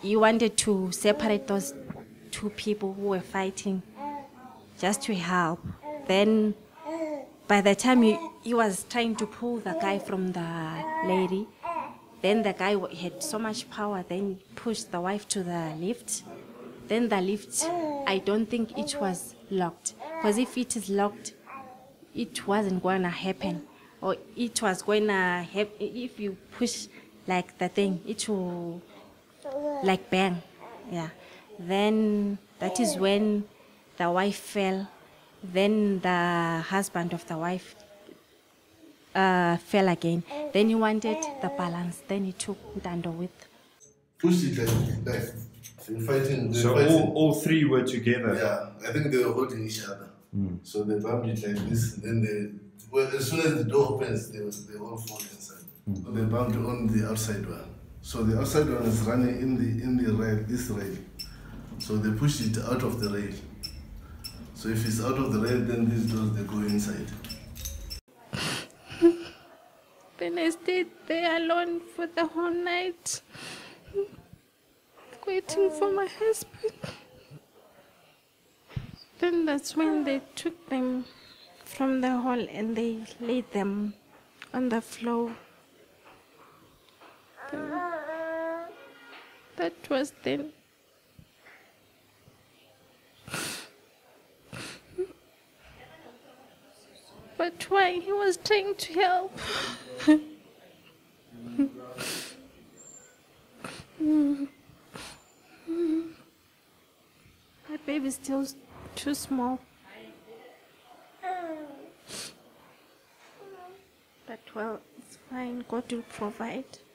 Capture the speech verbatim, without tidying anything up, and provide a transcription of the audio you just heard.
he wanted to separate those two people who were fighting, just to help. Then by the time he, he was trying to pull the guy from the lady, then the guy had so much power, then he pushed the wife to the lift. Then the lift, I don't think it was locked, because if it is locked, it wasn't going to happen. Or it was going to happen, if you push like the thing, it will like bang. Yeah. Then that is when the wife fell. Then the husband of the wife uh, fell again. Then he wanted the balance. Then he took Ntando with. Pushed it like, like they were fighting. They so were fighting. All, all three were together? Yeah, I think they were holding each other. Mm. So they bumped it like this. Then they, well, as soon as the door opens, they, they all fall inside. Mm. So they bumped on the outside one. So the outside one is running in the in the rail, this rail. So they pushed it out of the rail. So if it's out of the rail, then these doors, they go inside. Then I stayed there alone for the whole night, waiting for my husband. Then that's when they took them from the hall and they laid them on the floor. Then that was then. But why? He was trying to help. My baby's still too small. But well, it's fine. God will provide.